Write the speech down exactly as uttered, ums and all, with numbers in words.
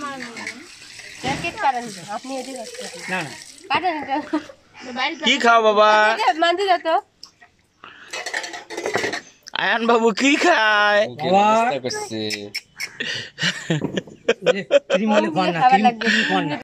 cake কাটেন আপনি এদিকে না না কাটেন কি খাও বাবা মানতে যা তো আয়ান বাবু কি খায় বাবা করছে ক্রিম হলে খান না ক্রিম ক্রিম খান না